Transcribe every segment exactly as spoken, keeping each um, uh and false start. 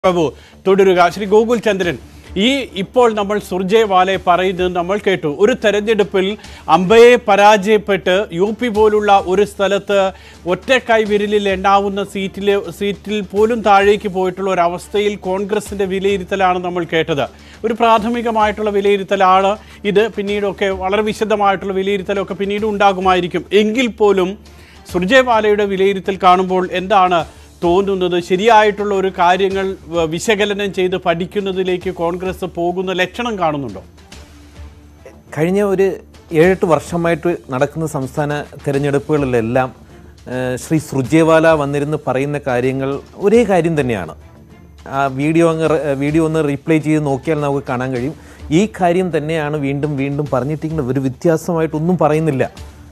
ബാബു തുടരുക. ശ്രീ ഗോകുൽ ചന്ദ്രൻ, ഈ ഇപ്പോൾ നമ്മൾ സുർജേവാലയെ പറയുന്നത് നമ്മൾ കേട്ടു. ഒരു തെരഞ്ഞെടുപ്പിൽ അമ്പയെ പരാജയപ്പെട്ട് യു പി പോലുള്ള ഒരു സ്ഥലത്ത് ഒറ്റക്കൈ വിരലിൽ എണ്ണാവുന്ന സീറ്റിൽ സീറ്റിൽ പോലും താഴേക്ക് പോയിട്ടുള്ള ഒരവസ്ഥയിൽ കോൺഗ്രസിൻ്റെ വിലയിരുത്തലാണ് നമ്മൾ കേട്ടത്. ഒരു പ്രാഥമികമായിട്ടുള്ള വിലയിരുത്തലാണ് ഇത്. പിന്നീടൊക്കെ വളരെ വിശദമായിട്ടുള്ള വിലയിരുത്തലൊക്കെ പിന്നീട് ഉണ്ടാകുമായിരിക്കും. എങ്കിൽ പോലും സുർജേവാലയുടെ വിലയിരുത്തൽ കാണുമ്പോൾ എന്താണ് തോന്നുന്നത്? ശരിയായിട്ടുള്ള ഒരു കാര്യങ്ങൾ വിശകലനം ചെയ്ത് പഠിക്കുന്നതിലേക്ക് കോൺഗ്രസ് പോകുന്ന ലക്ഷണം കാണുന്നുണ്ടോ? കഴിഞ്ഞ ഒരു ഏഴെട്ട് വർഷമായിട്ട് നടക്കുന്ന സംസ്ഥാന തിരഞ്ഞെടുപ്പുകളിലെല്ലാം ശ്രീ സുർജേവാല വന്നിരുന്ന് പറയുന്ന കാര്യങ്ങൾ ഒരേ കാര്യം തന്നെയാണ്. ആ വീഡിയോ അങ്ങ് വീഡിയോ ഒന്ന് റീപ്ലേ ചെയ്ത് നോക്കിയാൽ നമുക്ക് കാണാൻ കഴിയും. ഈ കാര്യം തന്നെയാണ് വീണ്ടും വീണ്ടും പറഞ്ഞിട്ടിരിക്കുന്നത്. ഒരു വ്യത്യാസമായിട്ടൊന്നും പറയുന്നില്ല.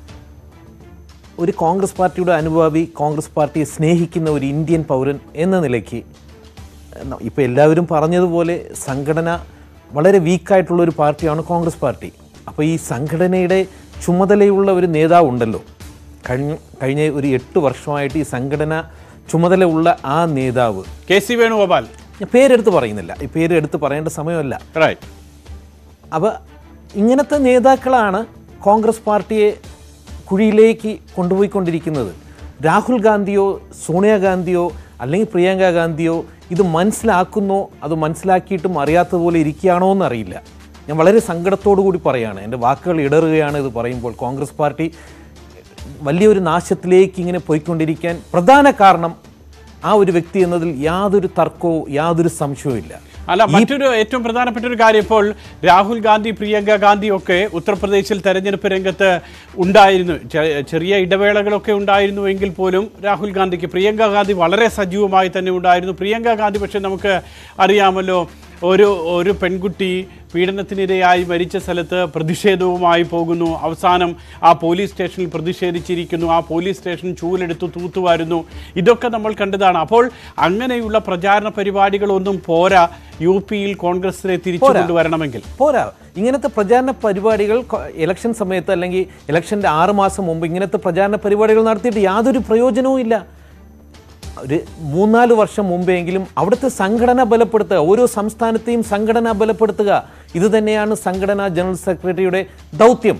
ഒരു കോൺഗ്രസ് പാർട്ടിയുടെ അനുഭാവി, കോൺഗ്രസ് പാർട്ടിയെ സ്നേഹിക്കുന്ന ഒരു ഇന്ത്യൻ പൗരൻ എന്ന നിലയ്ക്ക് ഇപ്പോൾ എല്ലാവരും പറഞ്ഞതുപോലെ സംഘടന വളരെ വീക്കായിട്ടുള്ള ഒരു പാർട്ടിയാണ് കോൺഗ്രസ് പാർട്ടി. അപ്പോൾ ഈ സംഘടനയുടെ ചുമതലയുള്ള ഒരു നേതാവ് ഉണ്ടല്ലോ, കഴിഞ്ഞ കഴിഞ്ഞ ഒരു എട്ട് വർഷമായിട്ട് ഈ സംഘടന ചുമതലയുള്ള ആ നേതാവ് കെ സി വേണുഗോപാൽ, പേരെടുത്ത് പറയുന്നില്ല, ഈ പേരെടുത്ത് പറയേണ്ട സമയമല്ല. റൈറ്റ്. അപ്പോൾ ഇങ്ങനത്തെ നേതാക്കളാണ് കോൺഗ്രസ് പാർട്ടിയെ കുഴിയിലേക്ക് കൊണ്ടുപോയിക്കൊണ്ടിരിക്കുന്നത്. രാഹുൽ ഗാന്ധിയോ സോണിയാഗാന്ധിയോ അല്ലെങ്കിൽ പ്രിയങ്ക ഗാന്ധിയോ ഇത് മനസ്സിലാക്കുന്നോ അത് മനസ്സിലാക്കിയിട്ടും അറിയാത്തതുപോലെ ഇരിക്കുകയാണോ എന്നറിയില്ല. ഞാൻ വളരെ സങ്കടത്തോടു കൂടി പറയുകയാണ്, എൻ്റെ വാക്കുകൾ ഇടറുകയാണ് ഇത് പറയുമ്പോൾ. കോൺഗ്രസ് പാർട്ടി വലിയൊരു നാശത്തിലേക്ക് ഇങ്ങനെ പോയിക്കൊണ്ടിരിക്കാൻ പ്രധാന കാരണം ആ ഒരു വ്യക്തി എന്നതിൽ യാതൊരു തർക്കവും യാതൊരു സംശയവും ഇല്ല. അല്ല, മറ്റൊരു ഏറ്റവും പ്രധാനപ്പെട്ട ഒരു കാര്യം, ഇപ്പോൾ രാഹുൽ ഗാന്ധി പ്രിയങ്ക ഗാന്ധി ഒക്കെ ഉത്തർപ്രദേശിൽ തെരഞ്ഞെടുപ്പ് രംഗത്ത് ഉണ്ടായിരുന്നു. ചെറിയ ഇടവേളകളൊക്കെ ഉണ്ടായിരുന്നു എങ്കിൽ പോലും രാഹുൽ ഗാന്ധിക്ക്, പ്രിയങ്ക ഗാന്ധി വളരെ സജീവമായി തന്നെ ഉണ്ടായിരുന്നു. പ്രിയങ്ക ഗാന്ധി പക്ഷേ നമുക്ക് അറിയാമല്ലോ, ഒരു ഒരു പെൺകുട്ടി പീഡനത്തിനിരയായി മരിച്ച സ്ഥലത്ത് പ്രതിഷേധവുമായി പോകുന്നു. അവസാനം ആ പോലീസ് സ്റ്റേഷനിൽ പ്രതിഷേധിച്ചിരിക്കുന്നു. ആ പോലീസ് സ്റ്റേഷൻ ചൂലെടുത്ത് തൂത്തുവാരുന്നു. ഇതൊക്കെ നമ്മൾ കണ്ടതാണ്. അപ്പോൾ അങ്ങനെയുള്ള പ്രചാരണ പരിപാടികളൊന്നും പോരാ യു പിയിൽ കോൺഗ്രസിനെ തിരിച്ചു കൊണ്ടുവരണമെങ്കിൽ. പോരാ. ഇങ്ങനത്തെ പ്രചാരണ പരിപാടികൾ ഇലക്ഷൻ സമയത്ത് അല്ലെങ്കിൽ ഇലക്ഷൻ്റെ ആറ് മാസം മുമ്പ് ഇങ്ങനത്തെ പ്രചാരണ പരിപാടികൾ നടത്തിയിട്ട് യാതൊരു പ്രയോജനവും ഇല്ല. ഒരു മൂന്നാല് വർഷം മുമ്പെങ്കിലും അവിടുത്തെ സംഘടന ബലപ്പെടുത്തുക, ഓരോ സംസ്ഥാനത്തെയും സംഘടന ബലപ്പെടുത്തുക. ഇത് തന്നെയാണ് സംഘടനാ ജനറൽ സെക്രട്ടറിയുടെ ദൗത്യം.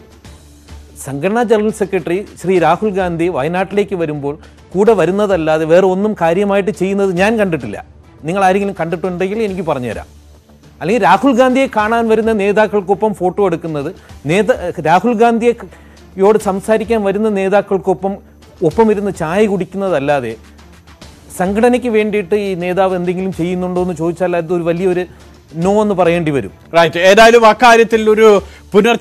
സംഘടനാ ജനറൽ സെക്രട്ടറി ശ്രീ രാഹുൽ ഗാന്ധി വയനാട്ടിലേക്ക് വരുമ്പോൾ കൂടെ വരുന്നതല്ലാതെ വേറെ ഒന്നും കാര്യമായിട്ട് ചെയ്യുന്നത് ഞാൻ കണ്ടിട്ടില്ല. നിങ്ങൾ ആരെങ്കിലും കണ്ടിട്ടുണ്ടെങ്കിൽ എനിക്ക് പറഞ്ഞുതരാം. അല്ലെങ്കിൽ രാഹുൽ ഗാന്ധിയെ കാണാൻ വരുന്ന നേതാക്കൾക്കൊപ്പം ഫോട്ടോ എടുക്കുന്നത്, നേതാ രാഹുൽ ഗാന്ധിയോട് സംസാരിക്കാൻ വരുന്ന നേതാക്കൾക്കൊപ്പം ഒപ്പം ഇരുന്ന് ചായ കുടിക്കുന്നതല്ലാതെ സംഘടനയ്ക്ക് വേണ്ടിയിട്ട് ഈ നേതാവ് എന്തെങ്കിലും ചെയ്യുന്നുണ്ടോ എന്ന് ചോദിച്ചാൽ അതൊരു വലിയൊരു നോ എന്ന് പറയേണ്ടി വരും. റൈറ്റ്. ഏതായാലും അക്കാര്യത്തിൽ ഒരു പുനർ